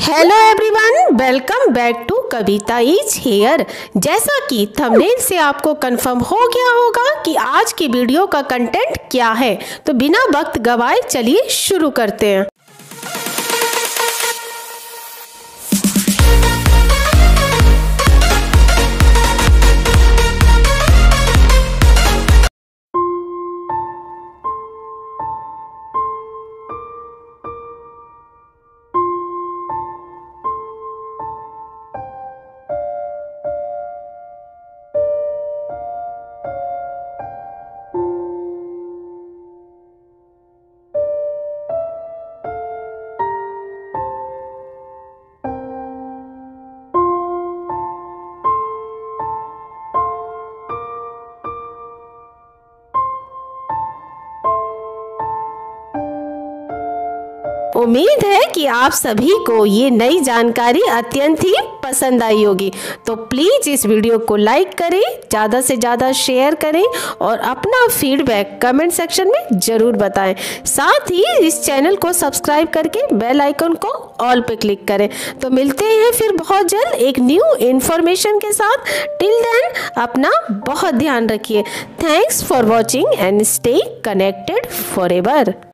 Hello everyone, welcome back to Kavita is here. जैसा कि thumbnail से आपको कंफर्म हो गया होगा कि आज की वीडियो का कंटेंट क्या है, तो बिना वक्त गवाए चलिए शुरू करते हैं। उम्मीद है कि आप सभी को ये नई जानकारी अत्यंत ही पसंद आई होगी। तो प्लीज़ इस वीडियो को लाइक करें, ज़्यादा से ज़्यादा शेयर करें और अपना फीडबैक कमेंट सेक्शन में ज़रूर बताएं। साथ ही इस चैनल को सब्सक्राइब करके बेल आइकन को ऑल पे क्लिक करें। तो मिलते हैं फिर बहुत जल्द एक न्यू इन्फॉर्मेशन के साथ। टिल देन अपना बहुत ध्यान रखिए। Thanks for watching and stay connected forever.